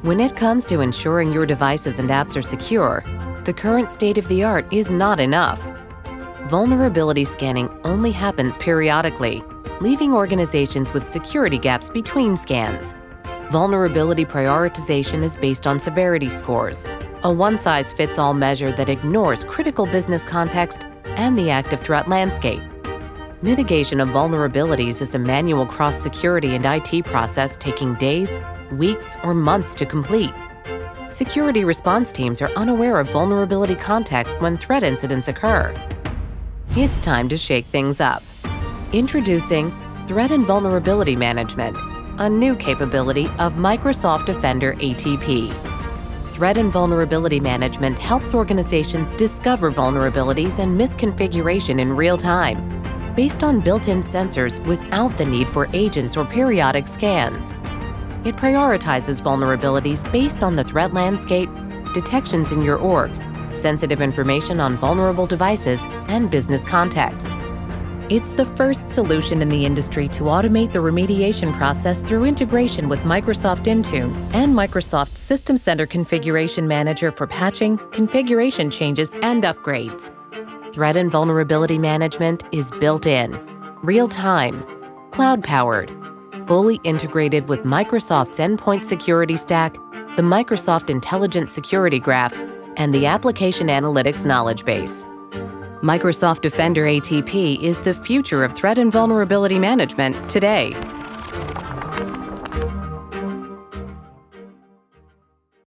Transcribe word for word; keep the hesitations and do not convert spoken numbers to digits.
When it comes to ensuring your devices and apps are secure, the current state of the art is not enough. Vulnerability scanning only happens periodically, leaving organizations with security gaps between scans. Vulnerability prioritization is based on severity scores, a one-size-fits-all measure that ignores critical business context and the active threat landscape. Mitigation of vulnerabilities is a manual cross-security and I T process taking days, weeks, or months to complete. Security response teams are unaware of vulnerability context when threat incidents occur. It's time to shake things up. Introducing Threat and Vulnerability Management, a new capability of Microsoft Defender A T P. Threat and Vulnerability Management helps organizations discover vulnerabilities and misconfiguration in real time, based on built-in sensors without the need for agents or periodic scans. It prioritizes vulnerabilities based on the threat landscape, detections in your org, sensitive information on vulnerable devices, and business context. It's the first solution in the industry to automate the remediation process through integration with Microsoft Intune and Microsoft System Center Configuration Manager for patching, configuration changes, and upgrades. Threat and Vulnerability Management is built in, real-time, cloud-powered, fully integrated with Microsoft's Endpoint Security Stack, the Microsoft Intelligent Security Graph, and the Application Analytics Knowledge Base. Microsoft Defender A T P is the future of threat and vulnerability management today.